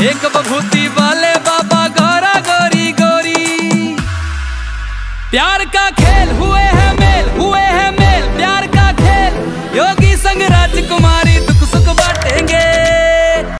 एक बभूति वाले बाबा गौरा गोरी गोरी। प्यार का खेल हुए है मेल प्यार का खेल योगी संग राजकुमार।